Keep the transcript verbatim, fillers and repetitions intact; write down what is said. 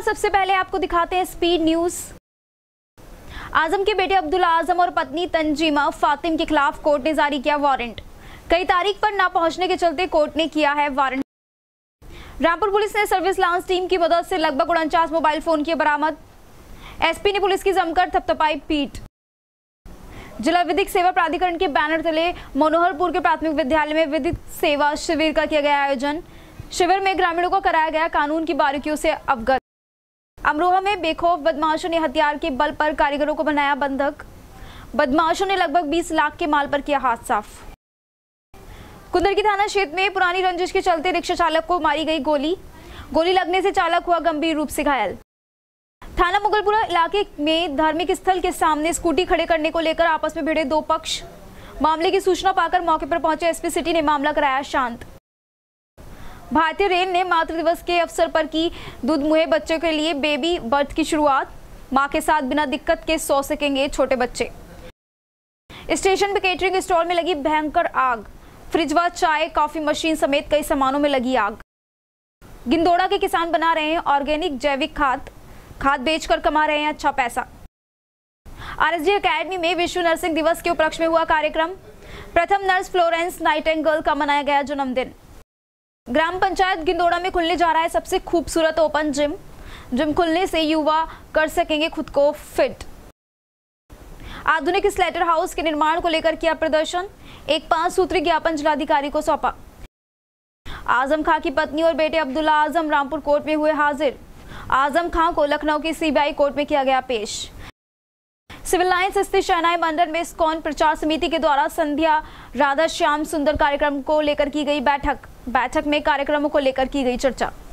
सबसे पहले आपको दिखाते हैं स्पीड न्यूज। आजम के बेटे अब्दुल आजम और पत्नी तंजीमा फातिम के खिलाफ कोर्ट ने जारी किया वारंट। कई तारीख पर ना पहुंचने के चलते कोर्ट ने किया है वारंट। रामपुर पुलिस ने सर्विस लांस टीम की मदद से लगभग उनचास मोबाइल फोन किए बरामद। एसपी ने पुलिस की जमकर थपथपाई पीठ। जिला विधिक सेवा प्राधिकरण के बैनर तले मनोहरपुर के प्राथमिक विद्यालय में विधिक सेवा शिविर का किया गया आयोजन। शिविर में ग्रामीणों को कराया गया कानून की बारीकियों से अवगत। अमरोहा में बेखौफ बदमाशों ने हथियार के बल पर कारीगरों को बनाया बंधक। बदमाशों ने लगभग बीस लाख के माल पर किया हाथ साफ। कुंदरकी थाना क्षेत्र में पुरानी रंजिश के चलते रिक्शा चालक को मारी गई गोली। गोली लगने से चालक हुआ गंभीर रूप से घायल। थाना मुगलपुरा इलाके में धार्मिक स्थल के सामने स्कूटी खड़े करने को लेकर आपस में भिड़े दो पक्ष। मामले की सूचना पाकर मौके पर पहुंचे एसपी सिटी ने मामला कराया शांत। भारतीय रेल ने मातृ दिवस के अवसर पर की दूध मुहे बच्चों के लिए बेबी बर्थ की शुरुआत। मां के साथ बिना दिक्कत के सो सकेंगे छोटे बच्चे। स्टेशन पे केटरिंग स्टॉल में लगी भयंकर आग। फ्रिज व चाय कॉफी मशीन समेत कई सामानों में लगी आग। गिंदोड़ा के किसान बना रहे हैं ऑर्गेनिक जैविक खाद। खाद बेचकर कमा रहे हैं अच्छा पैसा। आरएसडी एकेडमी में विश्व नर्सिंग दिवस के उपलक्ष्य में हुआ कार्यक्रम। प्रथम नर्स फ्लोरेंस नाइटिंगेल का मनाया गया जन्मदिन। ग्राम पंचायत गिंदोड़ा में खुलने जा रहा है सबसे खूबसूरत ओपन जिम। जिम खुलने से युवा कर सकेंगे खुद को फिट। आधुनिक स्लेटर हाउस के निर्माण को लेकर किया प्रदर्शन। एक पांच सूत्री ज्ञापन जिलाधिकारी को सौंपा। आजम खां की पत्नी और बेटे अब्दुल आजम रामपुर कोर्ट में हुए हाजिर। आजम खां को लखनऊ की सीबीआई कोर्ट में किया गया पेश। सिविल लाइंस स्थित शहनाई मंदिर में इस्कॉन प्रचार समिति के द्वारा संध्या राधा श्याम सुंदर कार्यक्रम को लेकर की गई बैठक। बैठक में कार्यक्रमों को लेकर की गई चर्चा।